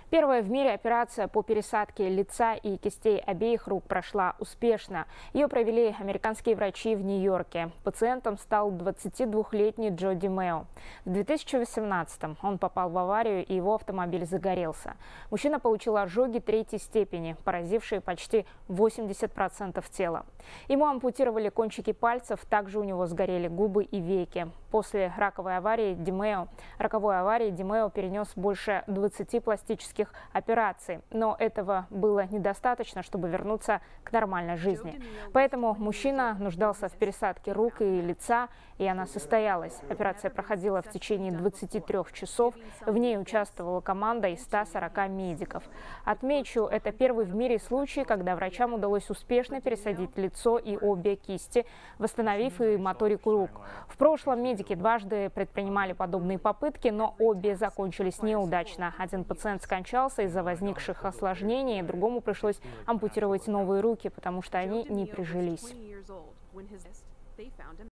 Первая в мире операция по пересадке лица и кистей обеих рук прошла успешно. Ее провели американские врачи в Нью-Йорке. Пациентом стал 22-летний Джо Димео. В 2018-м он попал в аварию, и его автомобиль загорелся. Мужчина получил ожоги третьей степени, поразившие почти 80% тела. Ему ампутировали кончики пальцев, также у него сгорели губы и веки. После роковой аварии Димео перенес больше 20 пластических операций, но этого было недостаточно, чтобы вернуться к нормальной жизни. Поэтому мужчина нуждался в пересадке рук и лица, и она состоялась. Операция проходила в течение 23 часов. В ней участвовала команда из 140 медиков. Отмечу, это первый в мире случай, когда врачам удалось успешно пересадить лицо и обе кисти, восстановив и моторику рук. В прошлом медики дважды предпринимали подобные попытки, но обе закончились неудачно. Один пациент скончался из-за возникших осложнений, другому пришлось ампутировать новые руки, потому что они не прижились.